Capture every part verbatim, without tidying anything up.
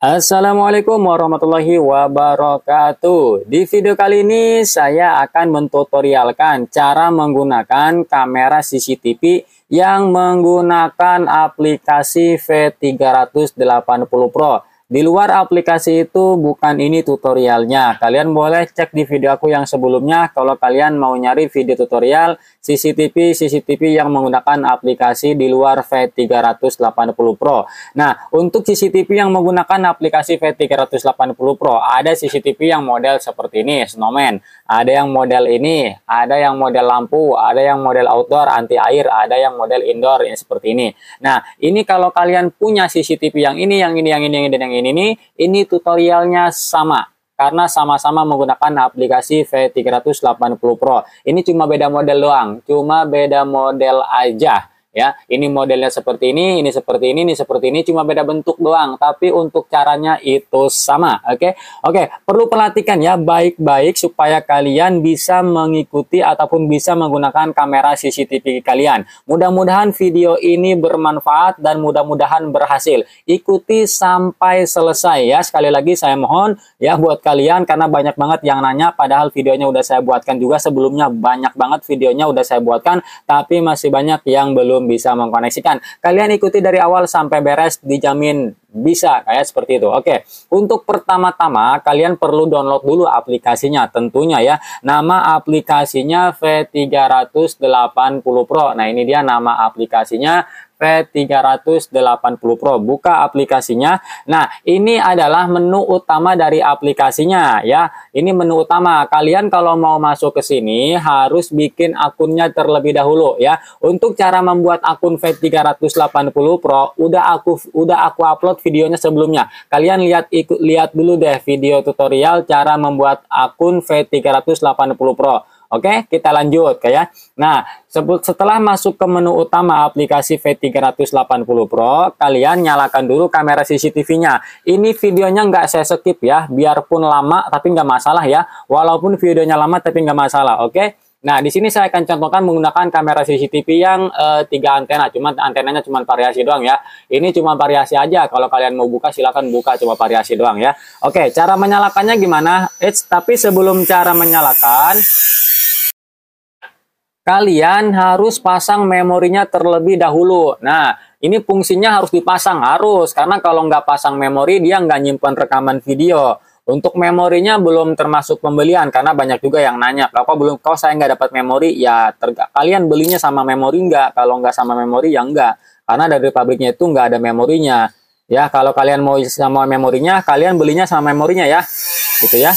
Assalamualaikum warahmatullahi wabarakatuh. Di video kali ini saya akan mentutorialkan cara menggunakan kamera C C T V yang menggunakan aplikasi V tiga delapan nol Pro. Di luar aplikasi itu bukan ini tutorialnya. Kalian boleh cek di video aku yang sebelumnya kalau kalian mau nyari video tutorial C C T V C C T V yang menggunakan aplikasi di luar V tiga delapan nol Pro. Nah, untuk C C T V yang menggunakan aplikasi V tiga delapan nol Pro, ada C C T V yang model seperti ini, snowman. Ada yang model ini, ada yang model lampu, ada yang model outdoor, anti air, ada yang model indoor yang seperti ini. Nah, ini kalau kalian punya C C T V yang ini, yang ini, yang ini, yang ini, yang ini, ini, ini tutorialnya sama. Karena sama-sama menggunakan aplikasi V tiga delapan nol Pro. Ini cuma beda model doang, cuma beda model aja. Ya, ini modelnya seperti ini, ini seperti ini, ini seperti ini, cuma beda bentuk doang, tapi untuk caranya itu sama. Oke, oke, perlu perhatikan ya baik-baik supaya kalian bisa mengikuti ataupun bisa menggunakan kamera C C T V kalian. Mudah-mudahan video ini bermanfaat dan mudah-mudahan berhasil. Ikuti sampai selesai ya. Sekali lagi saya mohon ya buat kalian, karena banyak banget yang nanya, padahal videonya udah saya buatkan juga sebelumnya, banyak banget videonya udah saya buatkan, tapi masih banyak yang belum bisa mengkoneksikan. Kalian ikuti dari awal sampai beres, dijamin bisa kayak seperti itu. Oke, untuk pertama-tama kalian perlu download dulu aplikasinya tentunya ya. Nama aplikasinya V tiga delapan nol Pro. Nah, ini dia nama aplikasinya, V tiga delapan nol Pro. Buka aplikasinya. Nah, ini adalah menu utama dari aplikasinya ya. Ini menu utama. Kalian kalau mau masuk ke sini harus bikin akunnya terlebih dahulu ya. Untuk cara membuat akun V tiga delapan nol Pro udah aku udah aku upload videonya sebelumnya. Kalian lihat ikut lihat dulu deh video tutorial cara membuat akun V tiga delapan nol Pro. Oke, kita lanjut kayak. Nah, setelah masuk ke menu utama aplikasi V tiga delapan nol Pro, kalian nyalakan dulu kamera C C T V-nya. Ini videonya nggak saya skip ya, biarpun lama tapi nggak masalah ya. Walaupun videonya lama tapi nggak masalah, oke? Nah, di sini saya akan contohkan menggunakan kamera C C T V yang uh, tiga antena, cuman antenanya cuma variasi doang ya. Ini cuma variasi aja. Kalau kalian mau buka silakan buka, cuma variasi doang ya. Oke, cara menyalakannya gimana? Eits, tapi sebelum cara menyalakan, kalian harus pasang memorinya terlebih dahulu. Nah, ini fungsinya harus dipasang, harus. Karena kalau nggak pasang memori, dia nggak nyimpan rekaman video. Untuk memorinya belum termasuk pembelian, karena banyak juga yang nanya, kalau belum, kalau saya nggak dapat memori, ya terga, kalian belinya sama memori nggak? Kalau nggak sama memori, ya nggak. Karena dari pabriknya itu nggak ada memorinya. Ya, kalau kalian mau sama memorinya, kalian belinya sama memorinya ya. Gitu ya.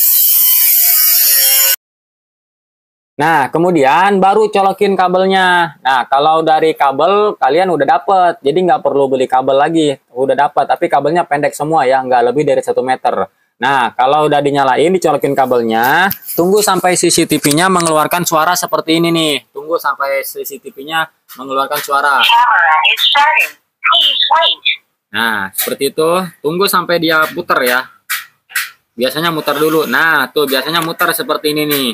Nah, kemudian baru colokin kabelnya. Nah, kalau dari kabel kalian udah dapet, jadi nggak perlu beli kabel lagi, udah dapat. Tapi kabelnya pendek semua ya, nggak lebih dari satu meter. Nah, kalau udah dinyalain, dicolokin kabelnya, tunggu sampai C C T V-nya mengeluarkan suara seperti ini nih. Tunggu sampai C C T V-nya mengeluarkan suara. Nah, seperti itu. Tunggu sampai dia putar ya. Biasanya muter dulu. Nah, tuh biasanya muter seperti ini nih.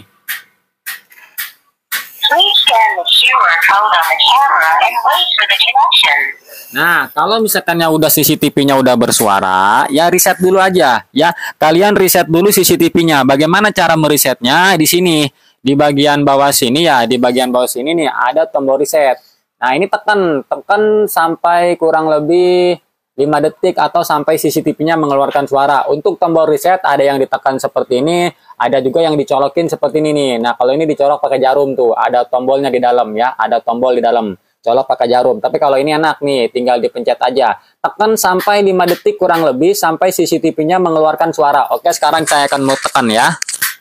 Nah, kalau misalkannya udah C C T V-nya udah bersuara, ya reset dulu aja ya. Kalian reset dulu C C T V-nya. Bagaimana cara meresetnya? Di sini, di bagian bawah sini ya, di bagian bawah sini nih ada tombol reset. Nah, ini tekan, tekan sampai kurang lebih lima detik atau sampai C C T V-nya mengeluarkan suara. Untuk tombol reset ada yang ditekan seperti ini, ada juga yang dicolokin seperti ini nih. Nah, kalau ini dicolok pakai jarum tuh, ada tombolnya di dalam ya, ada tombol di dalam. Colok pakai jarum. Tapi kalau ini enak nih, tinggal dipencet aja. Tekan sampai lima detik kurang lebih sampai C C T V-nya mengeluarkan suara. Oke, sekarang saya akan mau tekan ya.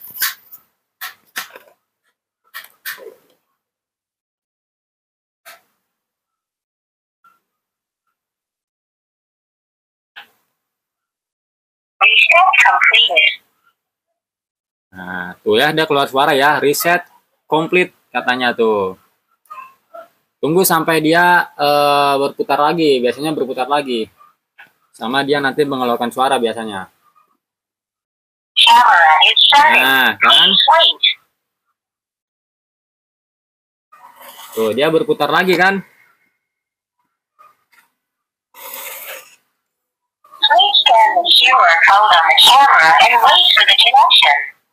Nah, tuh ya, dia keluar suara ya, reset komplit katanya tuh. Tunggu sampai dia uh, berputar lagi, biasanya berputar lagi. Sama dia nanti mengeluarkan suara biasanya. Nah, kan? Tuh, dia berputar lagi kan? Q R code on the camera and wait for the connection.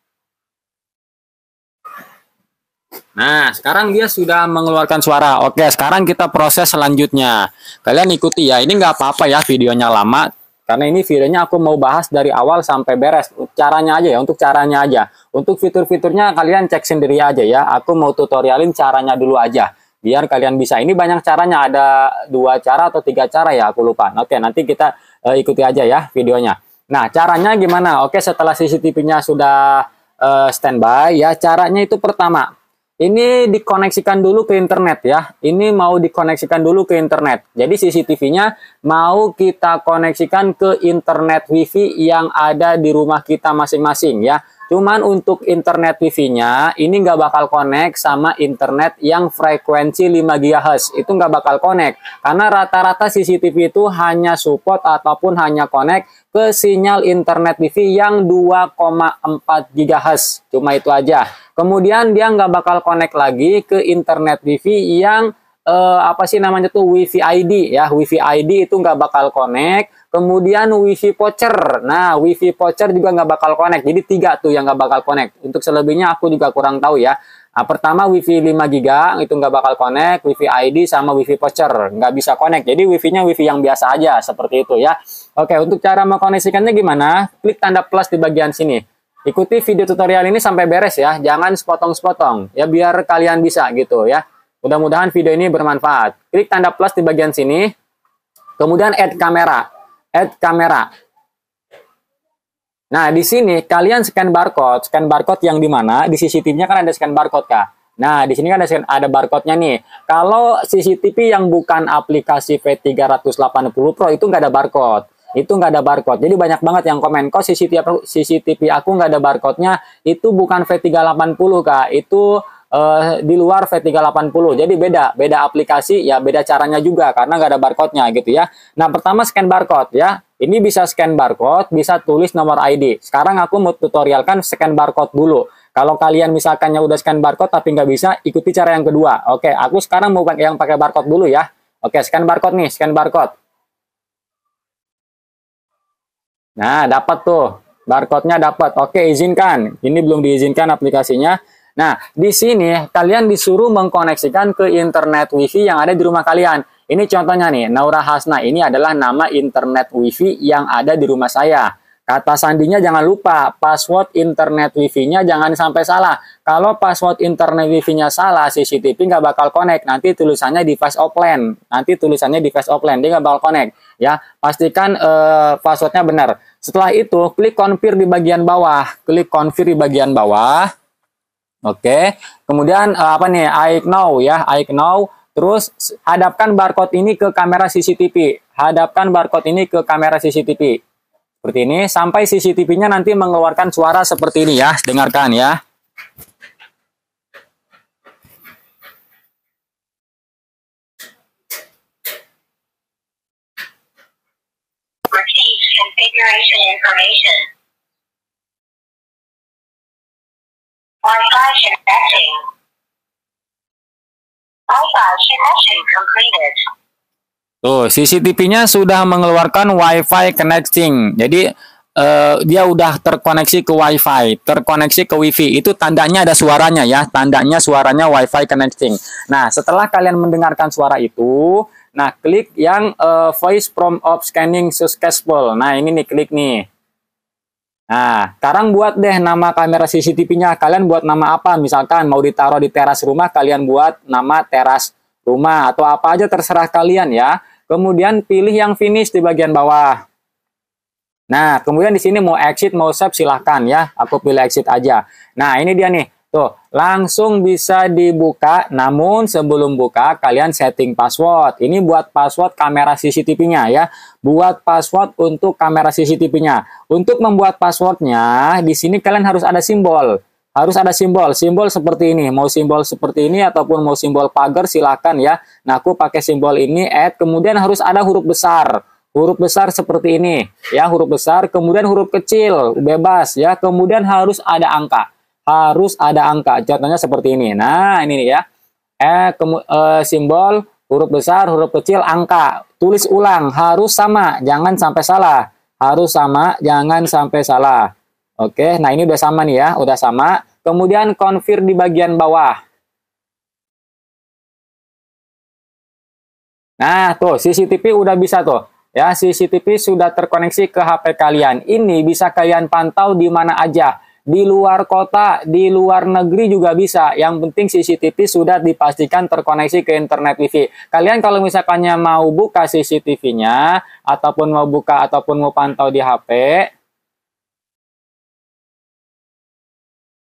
Nah, sekarang dia sudah mengeluarkan suara. Oke, sekarang kita proses selanjutnya. Kalian ikuti ya. Ini nggak apa-apa ya videonya lama. Karena ini videonya aku mau bahas dari awal sampai beres. Caranya aja ya, untuk caranya aja. Untuk fitur-fiturnya kalian cek sendiri aja ya. Aku mau tutorialin caranya dulu aja. Biar kalian bisa. Ini banyak caranya. Ada dua cara atau tiga cara ya, aku lupa. Oke, nanti kita uh, ikuti aja ya videonya. Nah, caranya gimana? Oke, setelah C C T V-nya sudah uh, standby ya. Caranya itu pertama. Ini dikoneksikan dulu ke internet ya. Ini mau dikoneksikan dulu ke internet. Jadi C C T V-nya mau kita koneksikan ke internet WiFi yang ada di rumah kita masing-masing ya. Cuman untuk internet WiFi-nya ini nggak bakal connect sama internet yang frekuensi lima gigahertz. Itu nggak bakal connect. Karena rata-rata C C T V itu hanya support ataupun hanya connect ke sinyal internet WiFi yang dua koma empat gigahertz. Cuma itu aja. Kemudian dia nggak bakal connect lagi ke internet WiFi yang eh, apa sih namanya tuh WiFi I D ya. WiFi I D itu nggak bakal connect. Kemudian WiFi voucher. Nah, WiFi voucher juga nggak bakal connect. Jadi tiga tuh yang nggak bakal connect. Untuk selebihnya aku juga kurang tahu ya. Nah, pertama WiFi lima giga itu nggak bakal connect. WiFi I D sama WiFi voucher nggak bisa connect. Jadi WiFi-nya WiFi yang biasa aja seperti itu ya. Oke, untuk cara mengkoneksikannya gimana? Klik tanda plus di bagian sini. Ikuti video tutorial ini sampai beres ya, jangan sepotong-sepotong ya biar kalian bisa gitu ya. Mudah-mudahan video ini bermanfaat. Klik tanda plus di bagian sini, kemudian add kamera, add kamera. Nah di sini kalian scan barcode, scan barcode yang di mana? Di C C T V-nya kan ada scan barcode kah? Nah di sini kan ada ada barcode-nya nih. Kalau C C T V yang bukan aplikasi V tiga delapan nol Pro itu nggak ada barcode. Itu nggak ada barcode. Jadi banyak banget yang komen, kok C C T V, C C T V aku nggak ada barcode-nya, itu bukan V tiga delapan nol kak, itu uh, di luar V tiga delapan nol. Jadi beda, beda aplikasi, ya beda caranya juga, karena nggak ada barcode-nya gitu ya. Nah pertama scan barcode ya, ini bisa scan barcode, bisa tulis nomor I D. Sekarang aku mau tutorialkan scan barcode dulu. Kalau kalian misalkannya udah scan barcode tapi nggak bisa, ikuti cara yang kedua. Oke, aku sekarang mau pakai yang pakai barcode dulu ya. Oke, scan barcode nih, scan barcode. Nah, dapat tuh. Barcode-nya dapat. Oke, izinkan. Ini belum diizinkan aplikasinya. Nah, di sini kalian disuruh mengkoneksikan ke internet WiFi yang ada di rumah kalian. Ini contohnya nih, Naura Hasna. Ini adalah nama internet WiFi yang ada di rumah saya. Kata sandinya jangan lupa, password internet WiFi-nya jangan sampai salah. Kalau password internet WiFi-nya salah, C C T V nggak bakal connect. Nanti tulisannya device offline. Nanti tulisannya device offline, dia nggak bakal connect. Ya, pastikan eh, passwordnya benar. Setelah itu, klik confirm di bagian bawah. Klik confirm di bagian bawah. Oke. Kemudian eh, apa nih? I know ya, I know. Terus hadapkan barcode ini ke kamera C C T V. Hadapkan barcode ini ke kamera C C T V. Seperti ini, sampai C C T V-nya nanti mengeluarkan suara seperti ini ya. Dengarkan ya. Repeat configuration information. Wi-Fi connecting. Wi-Fi connection completed. Tuh, C C T V-nya sudah mengeluarkan Wi-Fi connecting. Jadi uh, dia udah terkoneksi ke Wi-Fi, terkoneksi ke Wi-Fi. Itu tandanya ada suaranya ya, tandanya suaranya Wi-Fi connecting. Nah, setelah kalian mendengarkan suara itu, nah klik yang uh, voice prompt of scanning successful. Nah, ini nih klik nih. Nah, sekarang buat deh nama kamera C C T V-nya. Kalian buat nama apa? Misalkan mau ditaruh di teras rumah, kalian buat nama teras rumah atau apa aja terserah kalian ya. Kemudian pilih yang finish di bagian bawah. Nah, kemudian di sini mau exit, mau save silahkan ya. Aku pilih exit aja. Nah, ini dia nih. Tuh, langsung bisa dibuka. Namun sebelum buka, kalian setting password. Ini buat password kamera C C T V-nya ya. Buat password untuk kamera C C T V-nya. Untuk membuat passwordnya, di sini kalian harus ada simbol. Harus ada simbol, simbol seperti ini. Mau simbol seperti ini ataupun mau simbol pagar silakan ya. Nah, aku pakai simbol ini, add, kemudian harus ada huruf besar. Huruf besar seperti ini, ya, huruf besar, kemudian huruf kecil, bebas ya. Kemudian harus ada angka. Harus ada angka. Contohnya seperti ini. Nah, ini nih ya. Eh, kemu, eh simbol, huruf besar, huruf kecil, angka. Tulis ulang, harus sama, jangan sampai salah. Harus sama, jangan sampai salah. Oke, nah ini udah sama nih ya, udah sama. Kemudian konfir di bagian bawah. Nah, tuh C C T V udah bisa tuh. Ya, C C T V sudah terkoneksi ke H P kalian. Ini bisa kalian pantau di mana aja. Di luar kota, di luar negeri juga bisa. Yang penting C C T V sudah dipastikan terkoneksi ke internet Wi-Fi. Kalian kalau misalkannya mau buka C C T V-nya, ataupun mau buka ataupun mau pantau di H P,